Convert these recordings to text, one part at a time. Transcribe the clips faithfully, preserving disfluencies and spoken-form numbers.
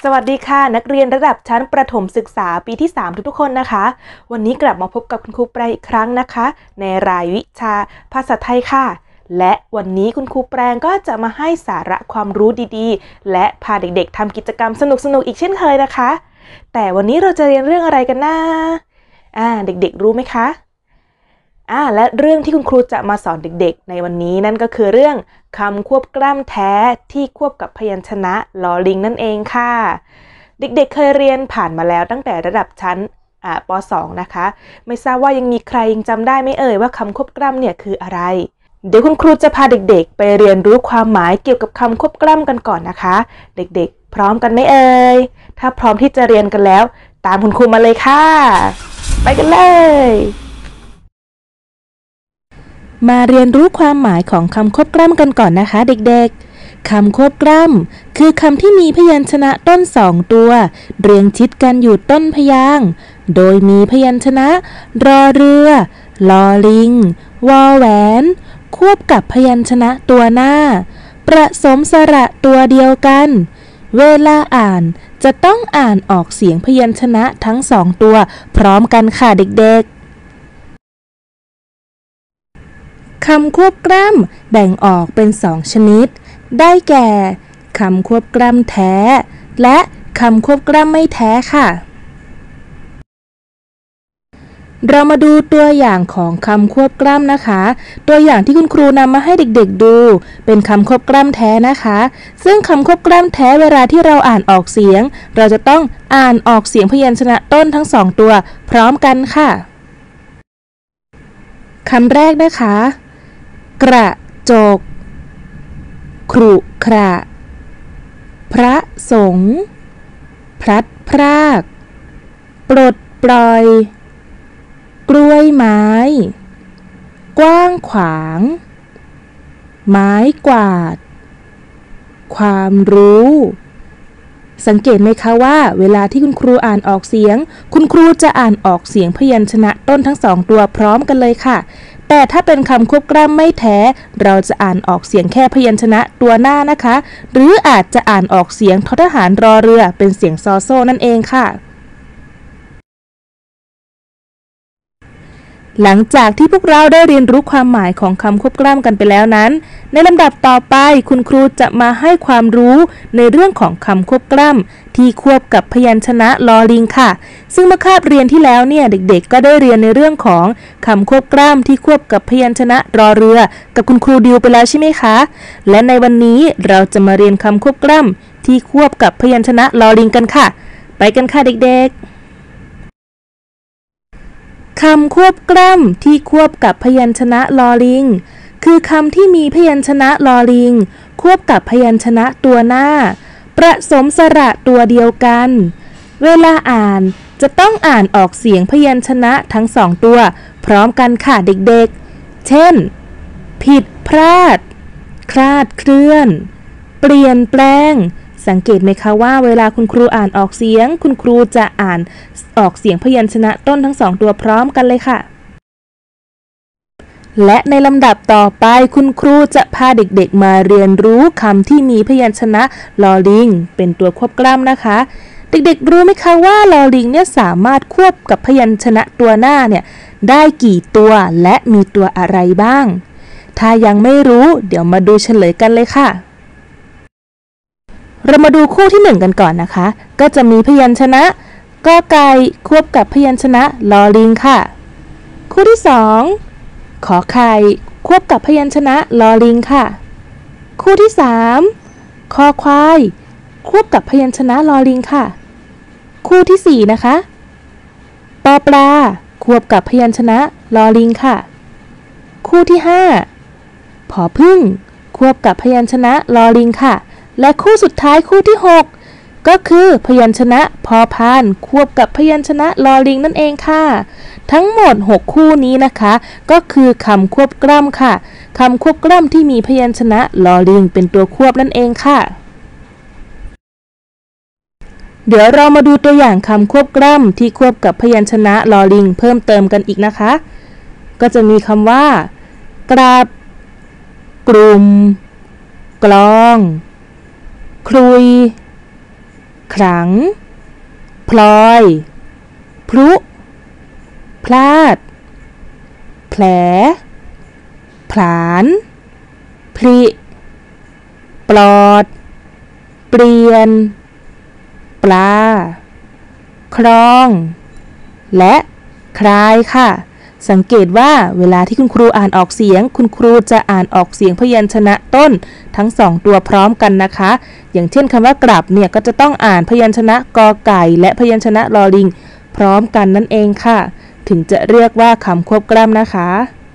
สวัสดีค่ะนักเรียนระดับชั้นประถมศึกษาปีที่สามทุกๆคนนะคะวันนี้กลับมาพบกับคุณครูแปรอีกครั้งนะคะในรายวิชาภาษาไทยค่ะและวันนี้คุณครูแปรก็จะมาให้สาระความรู้ดีๆและพาเด็กๆทำกิจกรรมสนุกๆอีกเช่นเคยนะคะแต่วันนี้เราจะเรียนเรื่องอะไรกันนะอ่าเด็กๆรู้ไหมคะอ่าและเรื่องที่คุณครูจะมาสอนเด็กๆในวันนี้นั่นก็คือเรื่องคำควบกล้ำแท้ที่ควบกับพยัญชนะลอลิงนั่นเองค่ะเด็กๆ เเคยเรียนผ่านมาแล้วตั้งแต่ระดับชั้นอ่าป.สอง นะคะไม่ทราบว่ายังมีใครยังจำได้ไหมเอ่ยว่าคำควบกล้ำเนี่ยคืออะไรเดี๋ยวคุณครูจะพาเด็กๆไปเรียนรู้ความหมายเกี่ยวกับคำควบกล้ำกันก่อนนะคะเด็กๆพร้อมกันไหมเอ่ยถ้าพร้อมที่จะเรียนกันแล้วตามคุณครูมาเลยค่ะไปกันเลยมาเรียนรู้ความหมายของคำควบกล้ำกันก่อนนะคะเด็กๆคำควบกล้ำคือคำที่มีพยัญชนะต้นสองตัวเรียงชิดกันอยู่ต้นพยางค์โดยมีพยัญชนะรอเรือลอลิงวอแหวนควบกับพยัญชนะตัวหน้าประสมสระตัวเดียวกันเวลาอ่านจะต้องอ่านออกเสียงพยัญชนะทั้งสองตัวพร้อมกันค่ะเด็กๆคำควบกล้ำแบ่งออกเป็นสองชนิดได้แก่คำควบกล้ำแท้และคำควบกล้ำไม่แท้ค่ะเรามาดูตัวอย่างของคำควบกล้ำนะคะตัวอย่างที่คุณครูนำมาให้เด็กๆดูเป็นคำควบกล้ำแท้นะคะซึ่งคำควบกล้ำแท้เวลาที่เราอ่านออกเสียงเราจะต้องอ่านออกเสียงพยัญชนะต้นทั้งสองตัวพร้อมกันค่ะคำแรกนะคะกระจกครุขระพระสงฆ์พลัดพรากปลดปล่อยกล้วยไม้กว้างขวางไม้กวาดความรู้สังเกตไหมคะว่าเวลาที่คุณครูอ่านออกเสียงคุณครูจะอ่านออกเสียงพยัญชนะต้นทั้งสองตัวพร้อมกันเลยค่ะแต่ถ้าเป็นคำควบกล้ำไม่แท้เราจะอ่านออกเสียงแค่พยัญชนะตัวหน้านะคะหรืออาจจะอ่านออกเสียงททหารรอเรือเป็นเสียงซอโซ่นั่นเองค่ะหลังจากที่พวกเราได้เรียนรู้ความหมายของคำควบกล้ำกันไปแล้วนั้นในลำดับต่อไปคุณครูจะมาให้ความรู้ในเรื่องของคำควบกล้ำที่ควบกับพยัญชนะลอลิงค่ะซึ่งเมื่อคาบเรียนที่แล้วเนี่ยเด็กๆก็ได้เรียนในเรื่องของคำควบกล้ำที่ควบกับพยัญชนะรอเรือกับคุณครูดิวไปแล้วใช่ไหมคะและในวันนี้เราจะมาเรียนคำควบกล้ำที่ควบกับพยัญชนะลอลิงกันค่ะไปกันค่ะเด็กๆคำควบกล้ำที่ควบกับพยัญชนะลอลิงคือคำที่มีพยัญชนะลอลิงควบกับพยัญชนะตัวหน้าประสมสระตัวเดียวกันเวลาอ่านจะต้องอ่านออกเสียงพยัญชนะทั้งสองตัวพร้อมกันค่ะเด็กๆเช่นผิดพลาดคลาดเคลื่อนเปลี่ยนแปลงสังเกตไหมคะว่าเวลาคุณครูอ่านออกเสียงคุณครูจะอ่านออกเสียงพยัญชนะต้นทั้งสองตัวพร้อมกันเลยค่ะและในลำดับต่อไปคุณครูจะพาเด็กๆมาเรียนรู้คำที่มีพยัญชนะลอลิงเป็นตัวควบกล้ำนะคะเด็กๆรู้ไหมคะว่าลอลิงเนี่ยสามารถควบกับพยัญชนะตัวหน้าเนี่ยได้กี่ตัวและมีตัวอะไรบ้างถ้ายังไม่รู้เดี๋ยวมาดูเฉลยกันเลยค่ะเรามาดูคู่ที่หนึ่งกันก่อนนะคะก็จะมีพยัญชนะกอไก่ควบกับพยัญชนะลอลิงค่ะคู่ที่สองขอไข่ควบกับพยัญชนะลอลิงค่ะคู่ที่สามคอควายควบกับพยัญชนะลอลิงค่ะคู่ที่สี่นะคะปอปลาควบกับพยัญชนะลอลิงค่ะคู่ที่ห้าผอพึ่งควบกับพยัญชนะลอลิงค่ะและคู่สุดท้ายคู่ที่หกก็คือพยัญชนะพอพานควบกับพยัญชนะลอลิงนั่นเองค่ะทั้งหมดหกคู่นี้นะคะก็คือคำควบกล้ำค่ะคำควบกล้ำที่มีพยัญชนะลอลิงเป็นตัวควบนั่นเองค่ะเดี๋ยวเรามาดูตัวอย่างคำควบกล้ำที่ควบกับพยัญชนะลอลิงเพิ่มเติมกันอีกนะคะก็จะมีคำว่ากราบกลุ่มกลองคลุยครั้งพลอยพลุพลาดแผลผลานพลิปลอดเปลี่ยนปลาครองและคลายค่ะสังเกตว่าเวลาที่คุณครูอ่านออกเสียงคุณครูจะอ่านออกเสียงพยัญชนะต้นทั้งสองตัวพร้อมกันนะคะอย่างเช่นคำว่ากลับเนี่ยก็จะต้องอ่านพยัญชนะกอไก่และพยัญชนะลอลิงพร้อมกันนั่นเองค่ะถึงจะเรียกว่าคำควบกล้ำนะคะ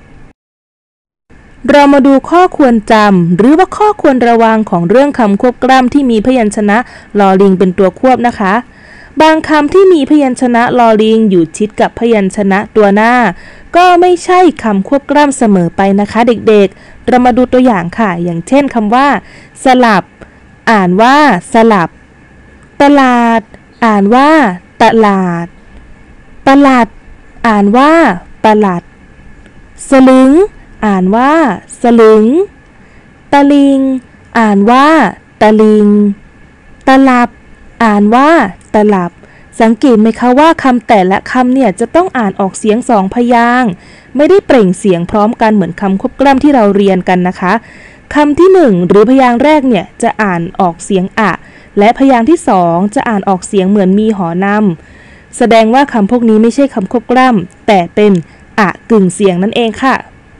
เรามาดูข้อควรจำหรือว่าข้อควรระวังของเรื่องคำควบกล้ำที่มีพยัญชนะลอลิงเป็นตัวควบนะคะบางคำที่มีพยัญชนะลอลิงอยู่ชิดกับพยัญชนะตัวหน้าก็ไม่ใช่คำควบกล้ำเสมอไปนะคะเด็กๆเรามาดูตัวอย่างค่ะอย่างเช่นคำว่าสลับอ่านว่าสลับตลาดอ่านว่าตลาดตลาดอ่านว่าตลาดสลึงอ่านว่าสลึงตะลิงอ่านว่าตะลิงตลับอ่านว่าตลับสังเกตไหมคะว่าคำแต่ละคำเนี่ยจะต้องอ่านออกเสียงสองพยางค์ไม่ได้เปล่งเสียงพร้อมกันเหมือนคำควบกล้ำที่เราเรียนกันนะคะคำที่หนึ่งหรือพยางค์แรกเนี่ยจะอ่านออกเสียงอะและพยางค์ที่สองจะอ่านออกเสียงเหมือนมีหอนำแสดงว่าคำพวกนี้ไม่ใช่คำควบกล้ำแต่เป็นอะกึ่งเสียงนั่นเองค่ะ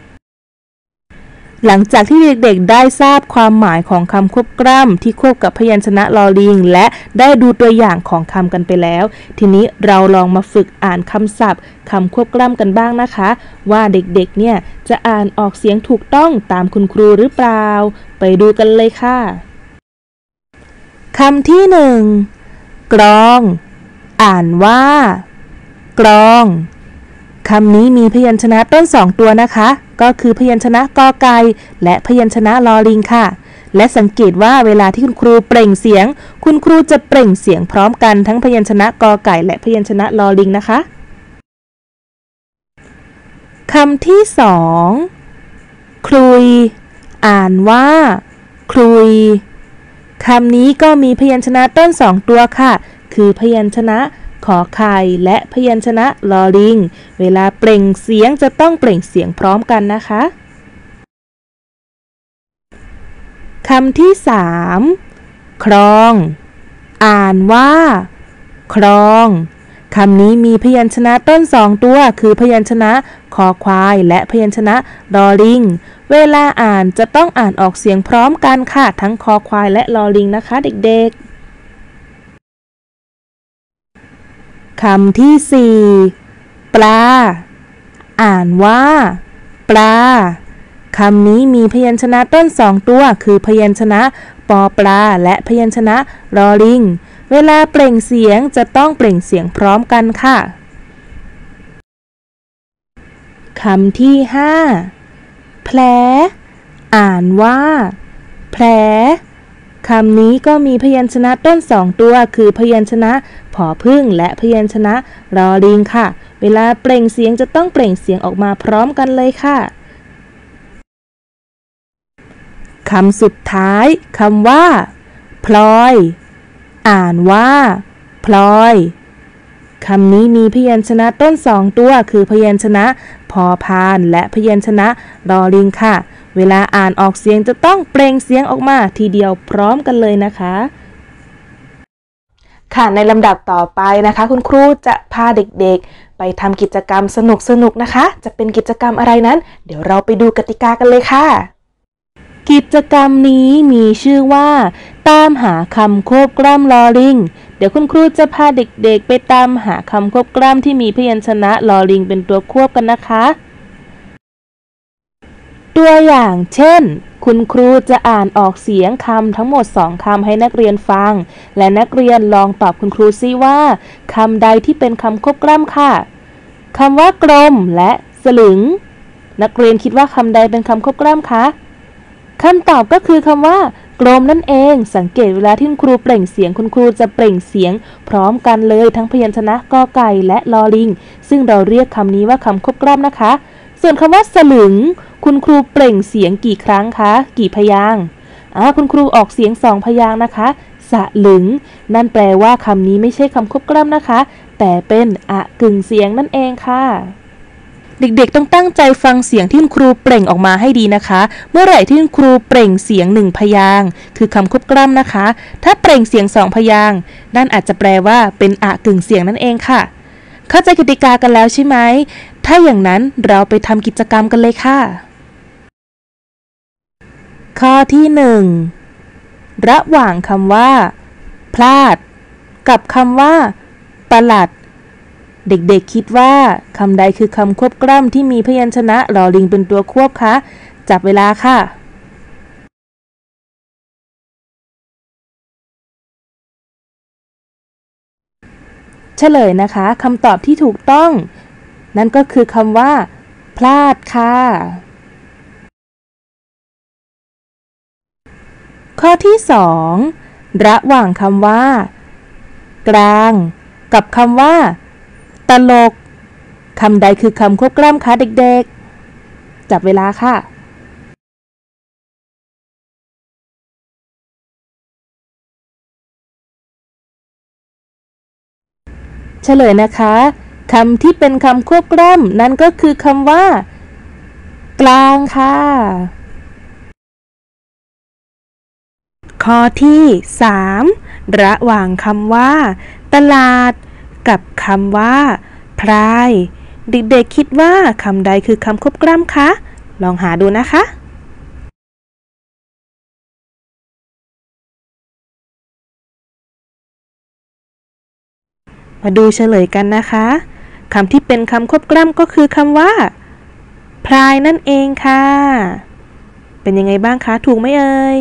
หลังจากที่เด็กๆได้ทราบความหมายของคำควบกล้ำที่ควบกับพยัญชนะลอลิงและได้ดูตัวอย่างของคำกันไปแล้วทีนี้เราลองมาฝึกอ่านคำศัพท์คำควบกล้ำกันบ้างนะคะว่าเด็กๆเนี่ยจะอ่านออกเสียงถูกต้องตามคุณครูหรือเปล่าไปดูกันเลยค่ะคำที่หนึ่งกรองอ่านว่ากรองคำนี้มีพยัญชนะต้นสองตัวนะคะก็คือพยัญชนะกอไก่และพยัญชนะลอลิงค่ะและสังเกตว่าเวลาที่คุณครูเปล่งเสียงคุณครูจะเปล่งเสียงพร้อมกันทั้งพยัญชนะกอไก่และพยัญชนะลอลิงนะคะคำที่สองคลุยอ่านว่าคลุยคำนี้ก็มีพยัญชนะต้นสองตัวค่ะคือพยัญชนะขอไข่และพยัญชนะลอลิงเวลาเปล่งเสียงจะต้องเปล่งเสียงพร้อมกันนะคะคำที่สามครองอ่านว่าครองคำนี้มีพยัญชนะต้นสองตัวคือพยัญชนะคอควายและพยัญชนะลอลิงเวลาอ่านจะต้องอ่านออกเสียงพร้อมกันค่ะทั้งคอควายและลอลิงนะคะเด็กๆคำที่สี่ปลาอ่านว่าปลาคำนี้มีพยัญชนะต้นสองตัวคือพยัญชนะปอปลาและพยัญชนะลอลิงเวลาเปล่งเสียงจะต้องเปล่งเสียงพร้อมกันค่ะคำที่ห้าแผลอ่านว่าแผลคำนี้ก็มีพยัญชนะต้นสองตัวคือพยัญชนะผอพึ่งและพยัญชนะลอลิงค่ะเวลาเปล่งเสียงจะต้องเปล่งเสียงออกมาพร้อมกันเลยค่ะคำสุดท้ายคำว่าพลอยอ่านว่าพลอยคำนี้มีพยัญชนะต้นสองตัวคือพยัญชนะพอพานและพยัญชนะลอลิงค่ะเวลาอ่านออกเสียงจะต้องเปล่งเสียงออกมาทีเดียวพร้อมกันเลยนะคะค่ะในลำดับต่อไปนะคะคุณครูจะพาเด็กๆไปทำกิจกรรมสนุกๆนะคะจะเป็นกิจกรรมอะไรนั้นเดี๋ยวเราไปดูกติกากันเลยค่ะกิจกรรมนี้มีชื่อว่าตามหาคำควบกล้ำลอลิงเดี๋ยวคุณครูจะพาเด็กๆไปตามหาคำควบกล้ำที่มีพยัญชนะลอลิงเป็นตัวควบกันนะคะตัวอย่างเช่นคุณครูจะอ่านออกเสียงคำทั้งหมดสองคำให้นักเรียนฟังและนักเรียนลองตอบคุณครูซิว่าคำใดที่เป็นคำควบกล้ำค่ะคำว่ากลมและสลึงนักเรียนคิดว่าคำใดเป็นคำควบกล้ำคะคำตอบก็คือคำว่ากลมนั่นเองสังเกตเวลาที่คุณครูเปล่งเสียงคุณครูจะเปล่งเสียงพร้อมกันเลยทั้งพยัญชนะกอไก่และลอลิงซึ่งเราเรียกคำนี้ว่าคำควบกล้ำนะคะส่วนคำว่าสลึงคุณครูเปล่งเสียงกี่ครั้งคะกี่พยางค์อ่าคุณครูออกเสียงสองพยางค์นะคะสสลึงนั่นแปลว่าคำนี้ไม่ใช่คำควบกล้ำนะคะแต่เป็นอะกึ่งเสียงนั่นเองค่ะเด็กๆต้องตั้งใจฟังเสียงที่คุณครูเปล่งออกมาให้ดีนะคะเมื่อไหร่ที่คุณครูเปล่งเสียงหนึ่งพยางค์คือคำควบกล้ำนะคะถ้าเปล่งเสียงสองพยางค์นั่นอาจจะแปลว่าเป็นอะกึ่งเสียงนั่นเองค่ะเข้าใจกติกากันแล้วใช่ไหมถ้าอย่างนั้นเราไปทำกิจกรรมกันเลยค่ะข้อที่หนึ่งระหว่างคำว่าพลาดกับคำว่าประหลัดเด็กๆคิดว่าคำใดคือคำควบกล้ำที่มีพยัญชนะลอลิงเป็นตัวควบคะจับเวลาค่ะเฉลยนะคะคำตอบที่ถูกต้องนั่นก็คือคำว่าพลาดค่ะข้อที่สองระหว่างคำว่ากลางกับคำว่าตลกคำใดคือคำควบกล้ำคะเด็กๆจับเวลาค่ะเฉลยนะคะคำที่เป็นคำควบกล้ำนั่นก็คือคำว่ากลางค่ะข้อที่สามระหว่างคำว่าตลาดกับคำว่าพรายเด็กๆคิดว่าคำใดคือคำควบกล้ำคะลองหาดูนะคะมาดูเฉลยกันนะคะคำที่เป็นคำควบกล้ำก็คือคำว่าพรายนั่นเองค่ะเป็นยังไงบ้างคะถูกไหมเอ่ย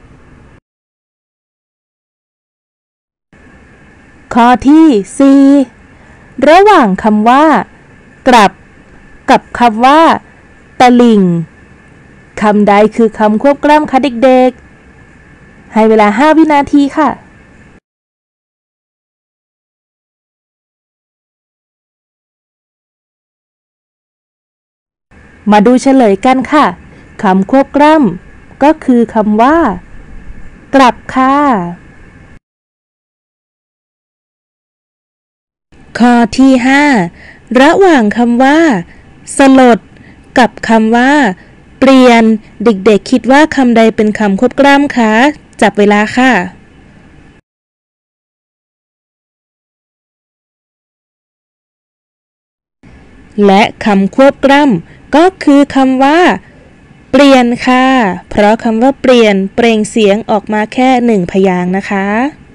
ข้อที่สี่ระหว่างคำว่ากลับกับคำว่าตะลิ่งคำใดคือคำควบกล้ำคะเด็กๆให้เวลาห้าวินาทีค่ะมาดูเฉลยกันค่ะคำควบกล้ำก็คือคำว่ากลับค่ะข้อที่ห้าระหว่างคำว่าสลดกับคำว่าเปลี่ยนเด็กๆคิดว่าคำใดเป็นคำควบกล้ำคะจับเวลาค่ะและคำควบกล้ำก็คือคำว่าเปลี่ยนค่ะเพราะคำว่าเปลี่ยนเปล่งเสียงออกมาแค่หนึ่งพยางค์นะคะ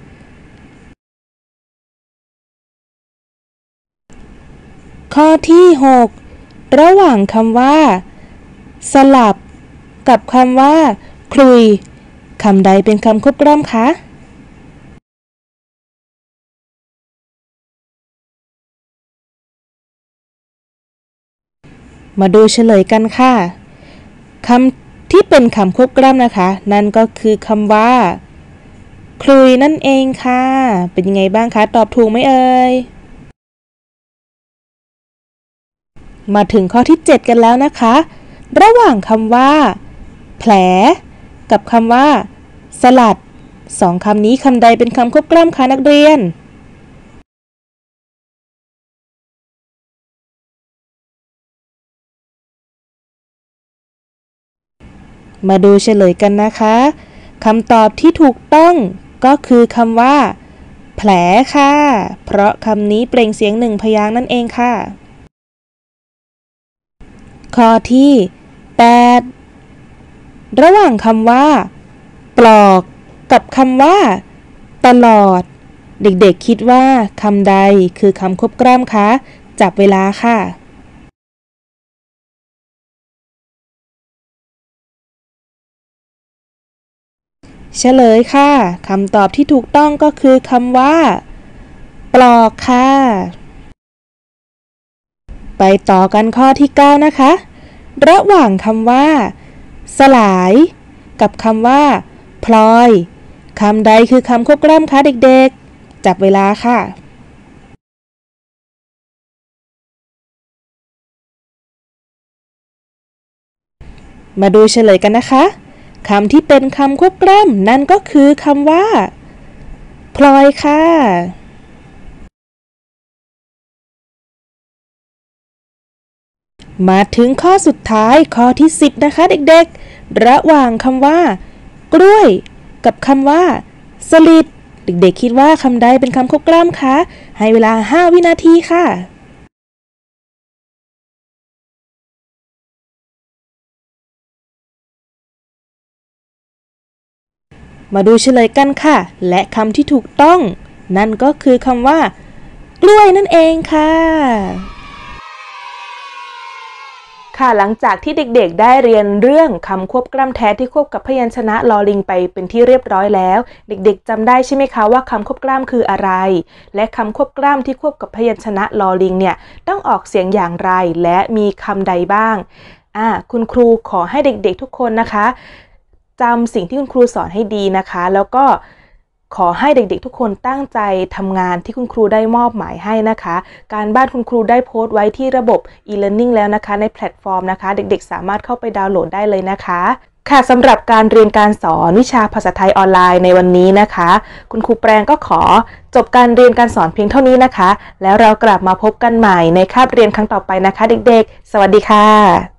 ข้อที่หกระหว่างคำว่าสลับกับคำว่าคลุยคำใดเป็นคำควบกล้ำคะมาดูเฉลยกันค่ะคำที่เป็นคำควบกล้ำนะคะนั่นก็คือคำว่าคลุยนั่นเองค่ะเป็นยังไงบ้างคะตอบถูกไหมเอ่ยมาถึงข้อที่เจ็ดกันแล้วนะคะระหว่างคำว่าแผลกับคำว่าสลัดสองคำนี้คำใดเป็นคำควบกล้ำคะนักเรียนมาดูเฉลยกันนะคะคำตอบที่ถูกต้องก็คือคำว่าแผลค่ะเพราะคำนี้เปล่งเสียงหนึ่งพยางค์นั่นเองค่ะข้อที่แปดระหว่างคำว่าปลอกกับคำว่าตลอดเด็กๆคิดว่าคำใดคือคำควบกล้ำคะจับเวลาค่ะเฉลยค่ะคำตอบที่ถูกต้องก็คือคำว่าปลอกค่ะไปต่อกันข้อที่เก้านะคะระหว่างคำว่าสลายกับคำว่าพลอยคำใดคือคำควบกล้ำคะเด็กๆจับเวลาค่ะมาดูเฉลยกันนะคะคำที่เป็นคำควบกล้ำนั่นก็คือคำว่าพลอยค่ะมาถึงข้อสุดท้ายข้อที่สิบนะคะเด็กๆระหว่างคำว่ากล้วยกับคำว่าสลิดเด็กๆคิดว่าคำใดเป็นคำควบกล้ำคะให้เวลาห้าวินาทีค่ะมาดูเฉลยกันค่ะและคำที่ถูกต้องนั่นก็คือคำว่ากล้วยนั่นเองค่ะค่ะหลังจากที่เด็กๆได้เรียนเรื่องคำควบกล้ำแท้ที่ควบกับพยัญชนะลอลิงไปเป็นที่เรียบร้อยแล้วเด็กๆจำได้ใช่ไหมคะว่าคำควบกล้ำคืออะไรและคำควบกล้ำที่ควบกับพยัญชนะลอลิงเนี่ยต้องออกเสียงอย่างไรและมีคำใดบ้างอ่าคุณครูขอให้เด็กๆทุกคนนะคะจำสิ่งที่คุณครูสอนให้ดีนะคะแล้วก็ขอให้เด็กๆทุกคนตั้งใจทำงานที่คุณครูได้มอบหมายให้นะคะการบ้านคุณครูได้โพสต์ไว้ที่ระบบ e-learning แล้วนะคะในแพลตฟอร์มนะคะเด็กๆสามารถเข้าไปดาวน์โหลดได้เลยนะคะค่ะสำหรับการเรียนการสอนวิชาภาษาไทยออนไลน์ในวันนี้นะคะคุณครูแปรงก็ขอจบการเรียนการสอนเพียงเท่านี้นะคะแล้วเรากลับมาพบกันใหม่ในคาบเรียนครั้งต่อไปนะคะเด็กๆสวัสดีค่ะ